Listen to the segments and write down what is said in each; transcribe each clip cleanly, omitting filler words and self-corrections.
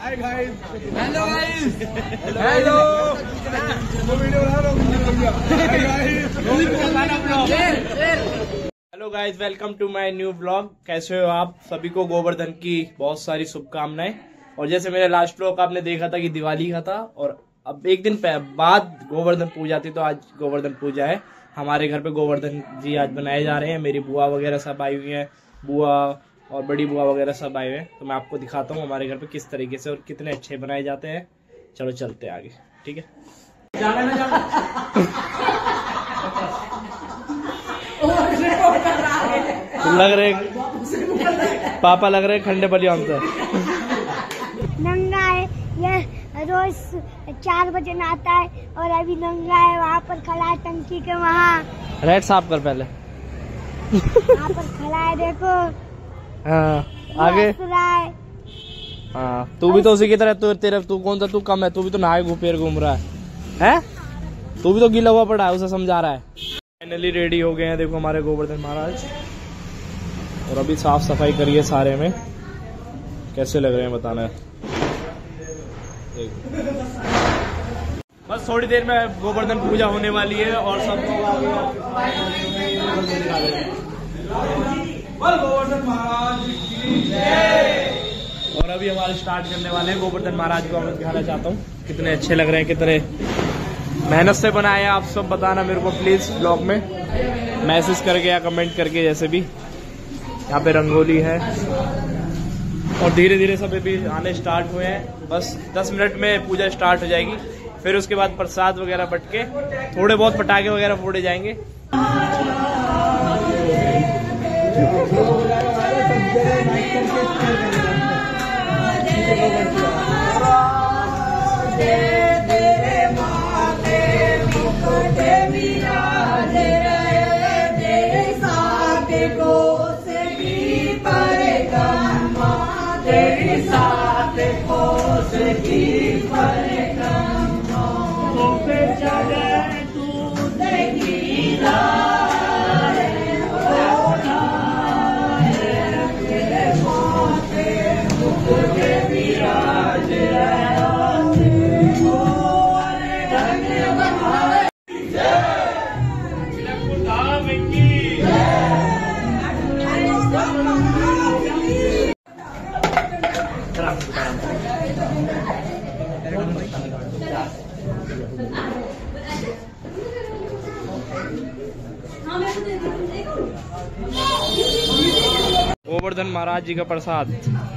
हाय guys, hello guys, hello video बना रहा हूं। Hello guys, welcome to my new blog. कैसे हो आप? सभी को गोवर्धन की बहुत सारी शुभकामनाएं। और जैसे मेरे लास्ट ब्लॉग आपने देखा था कि दिवाली का था, और अब एक दिन बाद गोवर्धन पूजा थी, तो आज गोवर्धन पूजा है। हमारे घर पे गोवर्धन जी आज बनाए जा रहे हैं। मेरी बुआ वगैरह सब आई हुई हैं, बुआ और बड़ी बुआ वगैरह सब आए हुए हैं। तो मैं आपको दिखाता हूँ हमारे घर पे किस तरीके से और कितने अच्छे बनाए जाते हैं। चलो चलते हैं आगे, ठीक है। लग रहे पापा लग रहे खंडे बलिया हमसे। नंगा है ये, रोज 4 बजे नहाता है और अभी नंगा है। वहाँ पर खड़ा है टंकी के वहाँ। रेड साफ कर पहले। वहाँ पर खड़ा है, देखो। हाँ, आगे। हाँ, तू भी तो उसी की तरह। तू कौन सा तू कम है? तू भी तो नहाए घूम रहा है? तू भी तो गीला हुआ पड़ा है, उसे समझा रहा है। फाइनली रेडी हो गए हैं, देखो हमारे गोवर्धन महाराज। और अभी साफ सफाई करिए सारे में। कैसे लग रहे हैं बताना है। बस थोड़ी देर में गोवर्धन पूजा होने वाली है और सब लोग आ गए। गोवर्धन महाराज की जय। और अभी हमारे स्टार्ट करने वाले हैं। गोवर्धन महाराज को मैं दिखाना चाहता हूँ कितने अच्छे लग रहे हैं, कितने मेहनत से बनाए हैं। आप सब बताना मेरे को प्लीज ब्लॉग में मैसेज करके या कमेंट करके। जैसे भी यहाँ पे रंगोली है और धीरे धीरे सब भी आने स्टार्ट हुए हैं। बस 10 मिनट में पूजा स्टार्ट हो जाएगी। फिर उसके बाद प्रसाद वगैरह बट के थोड़े बहुत पटाखे वगैरह फोड़े जाएंगे। गोवर्धन महाराज जी का प्रसाद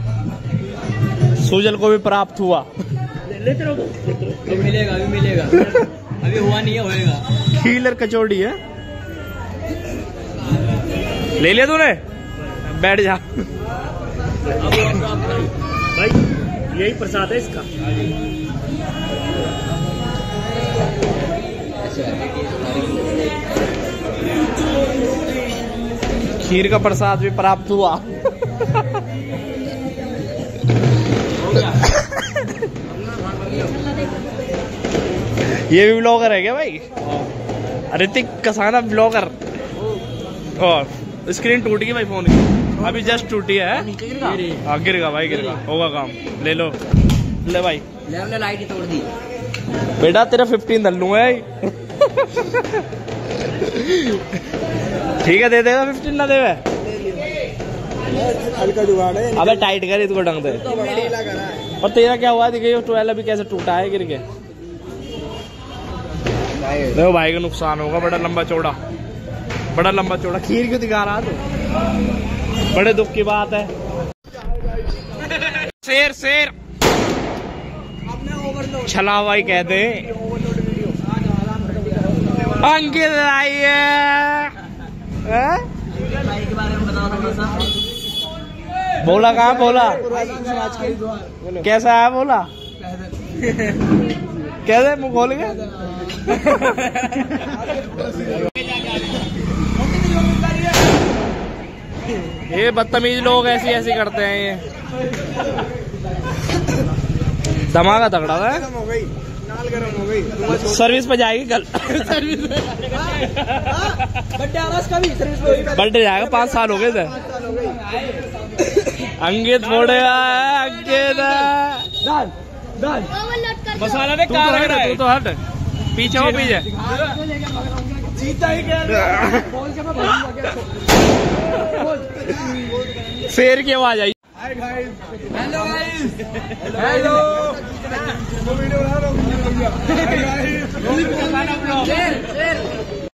सुजल को भी प्राप्त हुआ। लेते रहो, मिलेगा, अभी मिलेगा। अभी हुआ नहीं है, होएगा। खीलर कचौड़ी है, ले लिया तूने? बैठ जा भाई, यही प्रसाद है इसका। खीर का प्रसाद भी प्राप्त हुआ। ये भी ब्लॉगर है क्या भाई? ऋतिक कसाना ब्लॉगर। और स्क्रीन टूट गई भाई फोन की, अभी जस्ट टूटी है। हाँ, गिरेगा भाई, गिरेगा। होगा काम। ले लो, ले भाई। ले लाइट तोड़ दी बेटा, तेरा 15 दल्लू है। ठीक है, दे देगा 15 ना देवे? हल्का जुगाड़ है। अबे टाइट कर इसको ढंग से। और तेरा क्या हुआ? दिखे 12 अभी कैसे टूटा है गिर के। देखो भाई का नुकसान होगा। बड़ा लंबा चौड़ा, बड़ा लंबा चौड़ा। खीर क्यों दिखा रहा तू? बड़े दुख की बात है। शेर शेर छला भाई कहते हैं। अंकित आइए। बोला कहाँ? बोला कैसा है? बोला कैसे? मुँह खोल के। ये बदतमीज लोग ऐसी करते हैं। ये धमाका तगड़ा है। गर्म हो गई। सर्विस पे जाएगी कल। सर्विस बर्थडे जाएगा। 5 साल हो गए थे। अंकित फोड़ेगा। अंकित डाल डाल मसाला ने कहा लग रहा है, तू तो हट पीछे हो पीछे। जीता ही क्या बोल के मैं भागूंगा क्या। शेर की आवाज आई। Hi guys, hello guys, hello video बना रहा हूँ। Hi guys,